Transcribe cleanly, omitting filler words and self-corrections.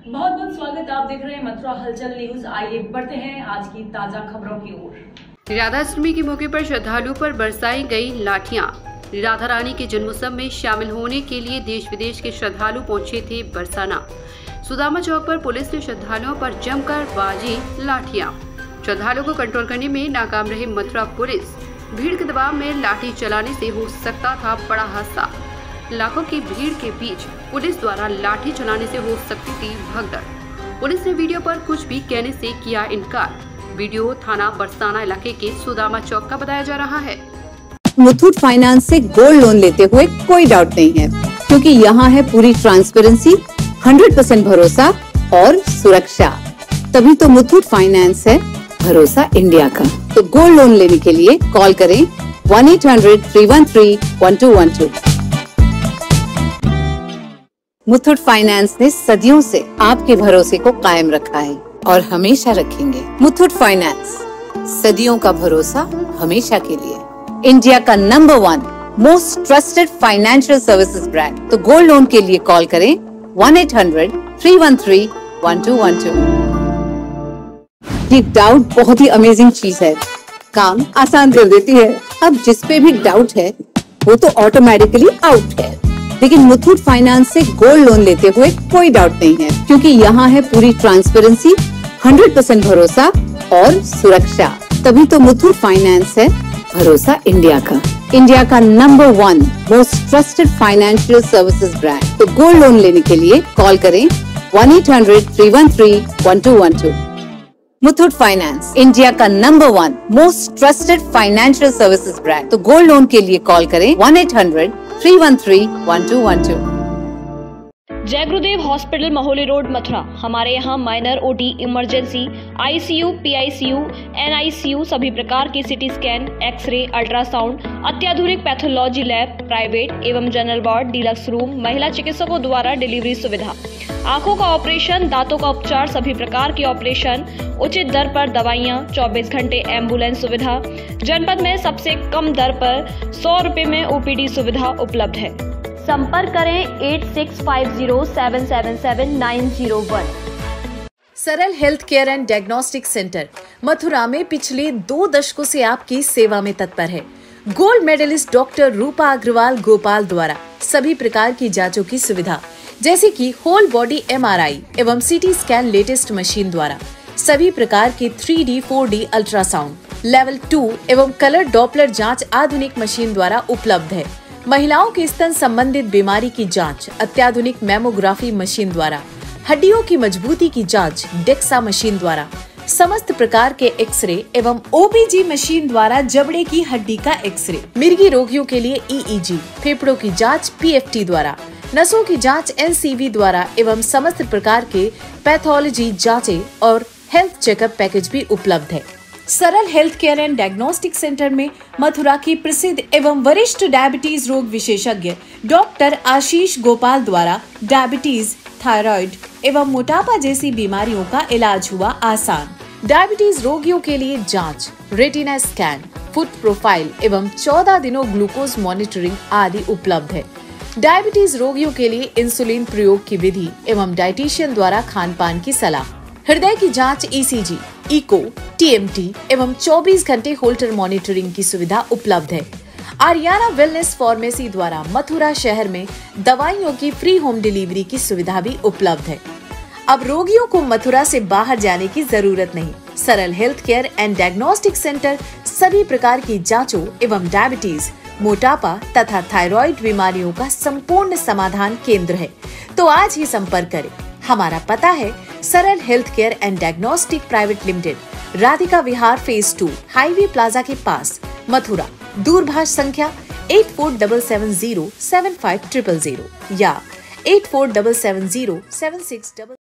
बहुत बहुत स्वागत। आप देख रहे हैं मथुरा हलचल न्यूज। आइए बढ़ते हैं आज की ताजा खबरों की ओर। राधाष्टमी के मौके पर श्रद्धालुओं पर बरसाई गई लाठियां। राधा रानी के जन्मोत्सव में शामिल होने के लिए देश विदेश के श्रद्धालु पहुंचे थे बरसाना। सुदामा चौक पर पुलिस ने श्रद्धालुओं पर जमकर बाजी लाठियां। श्रद्धालुओं को कंट्रोल करने में नाकाम रही मथुरा पुलिस। भीड़ के दबाव में लाठी चलाने से हो सकता था बड़ा हादसा। लाखों की भीड़ के बीच पुलिस द्वारा लाठी चलाने से हो सकती थी भगदड़। पुलिस ने वीडियो पर कुछ भी कहने से किया इनकार। वीडियो थाना बरसाना इलाके के सुदामा चौक का बताया जा रहा है। मुथूट फाइनेंस से गोल्ड लोन लेते हुए कोई डाउट नहीं है, क्योंकि यहाँ है पूरी ट्रांसपेरेंसी, 100% भरोसा और सुरक्षा। तभी तो मुथूट फाइनेंस है भरोसा इंडिया का। तो गोल्ड लोन लेने के लिए कॉल करें 1-800-313-1212। मुथूट फाइनेंस ने सदियों से आपके भरोसे को कायम रखा है और हमेशा रखेंगे। मुथूट फाइनेंस, सदियों का भरोसा हमेशा के लिए। इंडिया का number 1 most trusted financial services brand. तो गोल्ड लोन के लिए कॉल करें 1-800-313-1212। ये डाउट बहुत ही अमेजिंग चीज है, काम आसान कर देती है। अब जिस पे भी डाउट है वो तो ऑटोमेटिकली आउट है। लेकिन मुथूट फाइनेंस से गोल्ड लोन लेते हुए कोई डाउट नहीं है, क्योंकि यहाँ है पूरी ट्रांसपेरेंसी, 100% भरोसा और सुरक्षा। तभी तो मुथूट फाइनेंस है भरोसा इंडिया का। इंडिया का number 1 most trusted financial services brand. तो गोल्ड लोन लेने के लिए कॉल करें 1-800-313-1212। मुथूट फाइनेंस, इंडिया का number 1 most trusted financial services brand. तो गोल्ड लोन के लिए कॉल करें 1-800-313-1212। जय गुरुदेव हॉस्पिटल, महोली रोड, मथुरा। हमारे यहाँ minor, OT, emergency, ICU, PICU, NICU, सभी प्रकार की सिटी स्कैन, एक्सरे, अल्ट्रासाउंड, अत्याधुनिक पैथोलॉजी लैब, प्राइवेट एवं जनरल वार्ड, डिलक्स रूम, महिला चिकित्सकों द्वारा डिलीवरी सुविधा, आंखों का ऑपरेशन, दांतों का उपचार, सभी प्रकार की ऑपरेशन, उचित दर पर दवाइयाँ, 24 घंटे एम्बुलेंस सुविधा। जनपद में सबसे कम दर पर 100 रुपए में ओपीडी सुविधा उपलब्ध है। संपर्क करें 8650777901। Saral Health Care and Diagnostic Centre Mathura में पिछले 2 दशकों से आपकी सेवा में तत्पर है। Gold medallist doctor Rupa Agarwal Gopal द्वारा सभी प्रकार की जांचों की सुविधा, जैसे कि होल बॉडी MRI एवं सीटी स्कैन लेटेस्ट मशीन द्वारा, सभी प्रकार के 3D 4D अल्ट्रासाउंड, लेवल 2 एवं कलर डॉपलर जांच आधुनिक मशीन द्वारा उपलब्ध है। महिलाओं की स्तन संबंधित बीमारी की जांच अत्याधुनिक मेमोग्राफी मशीन द्वारा, हड्डियों की मजबूती की जांच डेक्सा मशीन द्वारा, समस्त प्रकार के एक्सरे एवं OBG मशीन द्वारा जबड़े की हड्डी का एक्सरे, मिर्गी रोगियों के लिए EEG, फेफड़ों की जांच PFT द्वारा, नसों की जांच NCV द्वारा एवं समस्त प्रकार के पैथोलॉजी जांचें और हेल्थ चेकअप पैकेज भी उपलब्ध है। Saral Health Care and Diagnostic Centre में मथुरा की प्रसिद्ध एवं वरिष्ठ डायबिटीज रोग विशेषज्ञ डॉक्टर आशीष गोपाल द्वारा डायबिटीज, थायराइड एवं मोटापा जैसी बीमारियों का इलाज हुआ आसान। डायबिटीज रोगियों के लिए जांच, रेटिना स्कैन, फुट प्रोफाइल एवं 14 दिनों ग्लूकोज मॉनिटरिंग आदि उपलब्ध है। डायबिटीज रोगियों के लिए इंसुलिन प्रयोग की विधि एवं डाइटिशियन द्वारा खान पान की सलाह, हृदय की जांच, ECG, इको, TMT एवं 24 घंटे होल्टर मॉनिटरिंग की सुविधा उपलब्ध है। आर्याना वेलनेस फार्मेसी द्वारा मथुरा शहर में दवाइयों की फ्री होम डिलीवरी की सुविधा भी उपलब्ध है। अब रोगियों को मथुरा से बाहर जाने की जरूरत नहीं। Saral Health Care and Diagnostic Centre सभी प्रकार की जांचों एवं डायबिटीज, मोटापा तथा थायराइड बीमारियों का संपूर्ण समाधान केंद्र है। तो आज ही संपर्क करें। हमारा पता है Saral Health Care and Diagnostic Private Limited, Radhika Vihar phase 2, highway plaza के पास, मथुरा। दूरभाष संख्या 8477075000 या 8477076000।